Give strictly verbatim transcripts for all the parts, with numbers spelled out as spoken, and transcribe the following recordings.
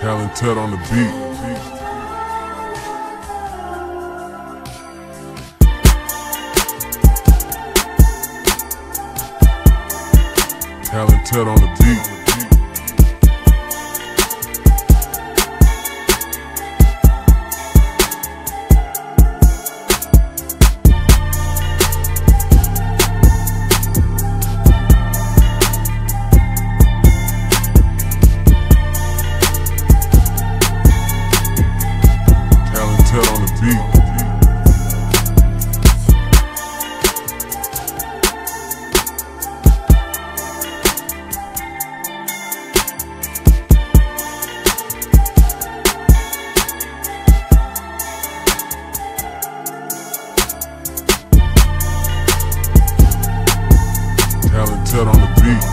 Talented on the beat. Talented on the beat. Talented on the beat. Talented on the beat.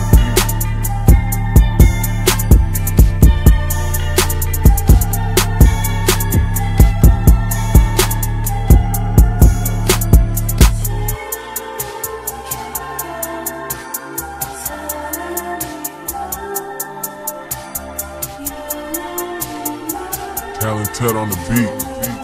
Talented on the beat.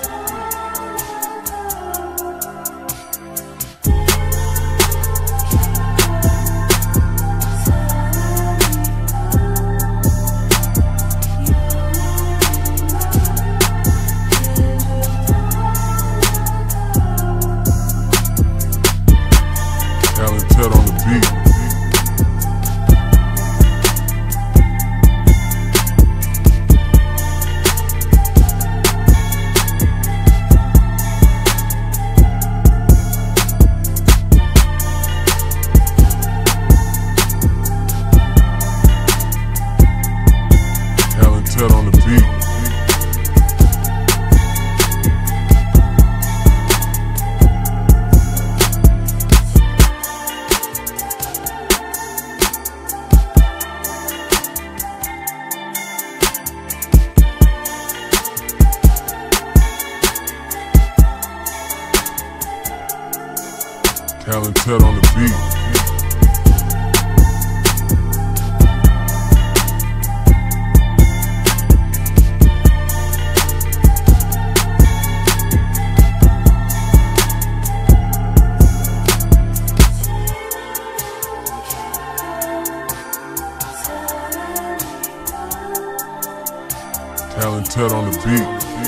Talented on the beat. Talented on the beat. Talented on the beat. Talented on the beat.